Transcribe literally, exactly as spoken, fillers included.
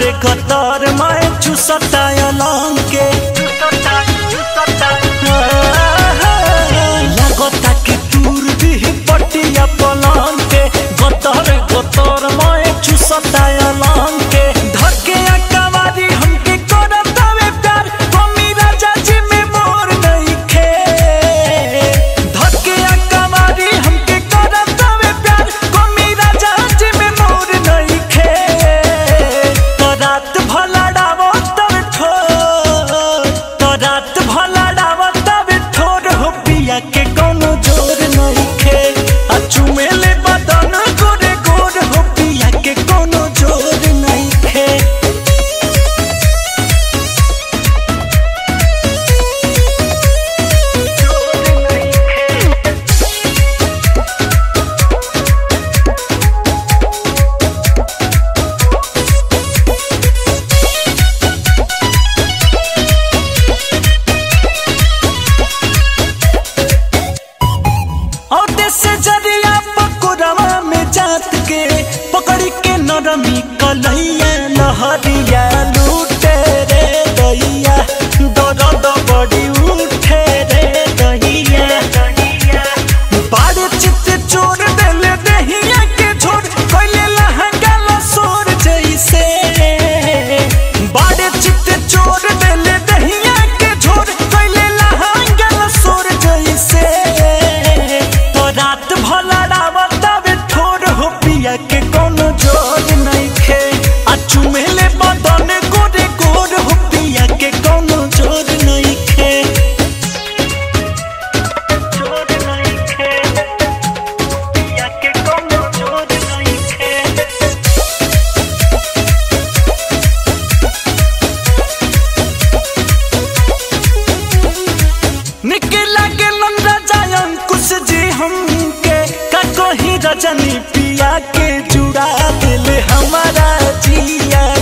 गतरे गतर मैं चुसता अलंग के लगता कि दूर दी पटिया पलंग के गतरे गतर मैं चुसता अलंग के धके कवारी हमके करतावे प्यार कमी राजा जी में मोर नहीं खे धके कवारी हमके करतावे प्यार कमी राजा जी में मोर नहीं खे तो रात भला डावो तब ठोर तो रात भला डावो तब ठोर हो पिया के कोनो जोर नहीं खे आ चुमेले बदन गोरे गोर हो पिया के कोनो जोर नहीं खे और देसे जरिया पकुरवा में जात के पकड़ी के नरमी कलैया लहरिया लूटे रे दैया दर्द बड़ी उठे रे दैया बाड़े चित्त चोर देले दहिया के छोड़ कैले लहंगा लसोर जैसे बाड़े चित्त चोर देले दहिया के छोड़ कैले लहंगा लसोर जैसे रात भला डावतावे ठोर हो पिया के कोनो जोर नहीं खे आ चुमेले बदन गोरे गोर हो पिया के कोनो जोर नहीं खे जोर नहीं खे पिया के कोनो जोर नहीं खे निकला के नंदा जायन कुछ जी हमके का कोही रजनी पिया के जुड़ा दिल हमारा जिया